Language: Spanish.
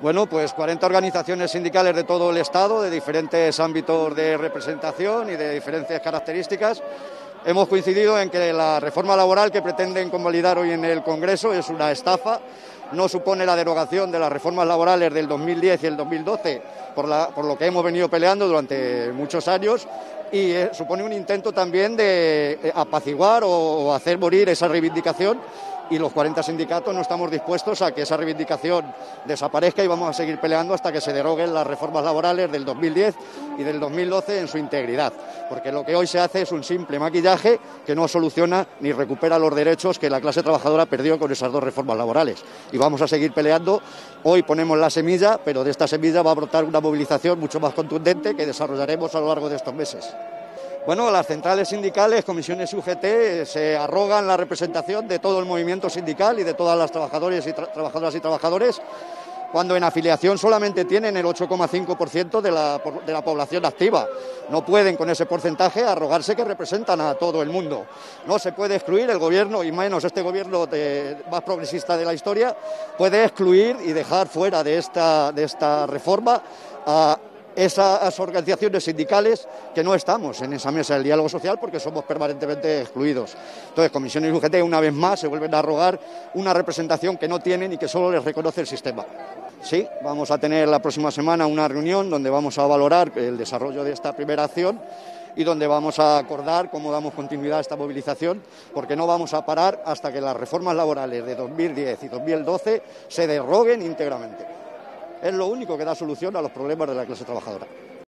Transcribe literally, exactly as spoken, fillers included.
Bueno, pues cuarenta organizaciones sindicales de todo el Estado, de diferentes ámbitos de representación y de diferentes características. Hemos coincidido en que la reforma laboral que pretenden convalidar hoy en el Congreso es una estafa, no supone la derogación de las reformas laborales del dos mil diez y el dos mil doce, por, la, por lo que hemos venido peleando durante muchos años, y eh, supone un intento también de eh, apaciguar o, o hacer morir esa reivindicación, y los cuarenta sindicatos no estamos dispuestos a que esa reivindicación desaparezca y vamos a seguir peleando hasta que se deroguen las reformas laborales del dos mil diez y del dos mil doce en su integridad, porque lo que hoy se hace es un simple maquillaje que no soluciona ni recupera los derechos que la clase trabajadora perdió con esas dos reformas laborales. Y vamos a seguir peleando. Hoy ponemos la semilla, pero de esta semilla va a brotar una movilización mucho más contundente que desarrollaremos a lo largo de estos meses. Bueno, las centrales sindicales, comisiones y U G T se arrogan la representación de todo el movimiento sindical y de todas las trabajadores y tra trabajadoras y trabajadores, cuando en afiliación solamente tienen el ocho coma cinco por ciento de la, de la población activa. No pueden con ese porcentaje arrogarse que representan a todo el mundo. No se puede excluir, el gobierno, y menos este gobierno de, más progresista de la historia, puede excluir y dejar fuera de esta, de esta reforma a esas organizaciones sindicales que no estamos en esa mesa del diálogo social porque somos permanentemente excluidos. Entonces, comisiones y U G T una vez más se vuelven a arrogar una representación que no tienen y que solo les reconoce el sistema. Sí, vamos a tener la próxima semana una reunión donde vamos a valorar el desarrollo de esta primera acción y donde vamos a acordar cómo damos continuidad a esta movilización, porque no vamos a parar hasta que las reformas laborales de dos mil diez y dos mil doce se deroguen íntegramente. Es lo único que da solución a los problemas de la clase trabajadora.